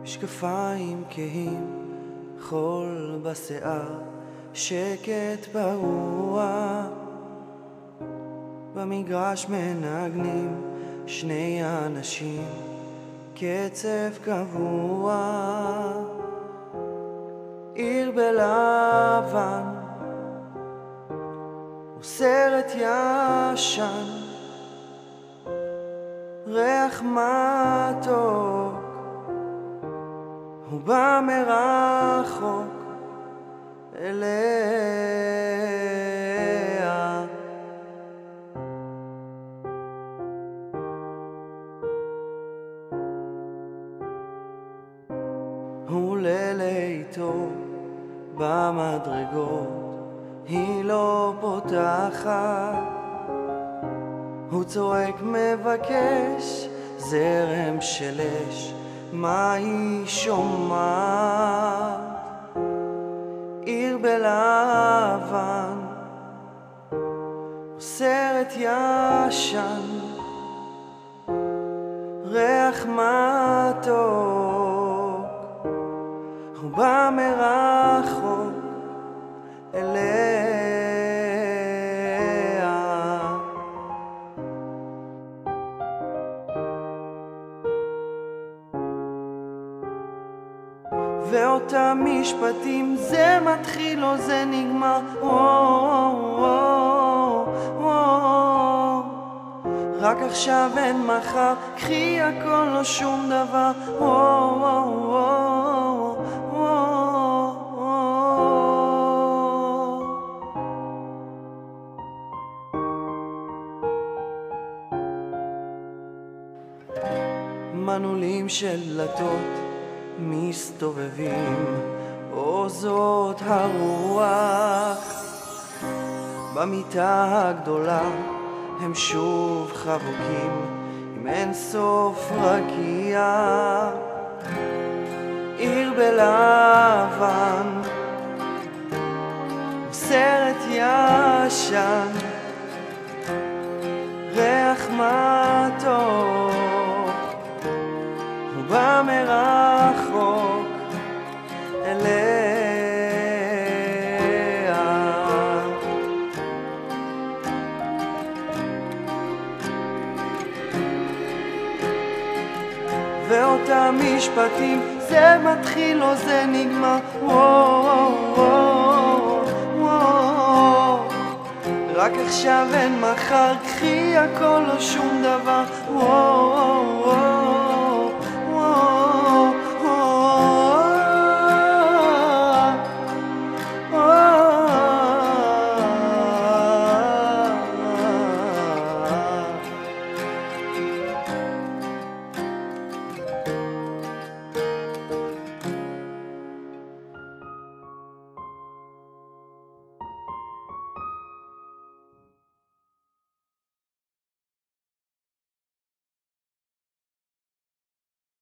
משקפיים כהים, חול בשיער, שקט ברוח. במגרש מנגנים שני אנשים, קצב קבוע. עיר בלבן וסרט ישן, ריח מתוק הוא בא מרחוק אליה. הוא לליתו במדרגות, היא לא פותחת. הוא צועק מבקש זרם של אש, מה היא שומעת? עיר בלבן סרט ישן, ריח מתוק הוא בא מרחוק אליה. ואותם משפטים, זה מתחיל או זה נגמר. רק עכשיו אין מחר, קחי הכל לא שום דבר. מנעולים של דלתות מסתובבים, עוזות הרוח. במיטה הגדולה הם שוב חבוקים עם אין סוף רקיע. עיר בלבן סרט ישן, ריח מתוק הוא בא מרחוק אליה. ואותם משפטים, זה מתחיל או זה נגמר. רק עכשיו אין מחר, קחי הכל לא שום דבר.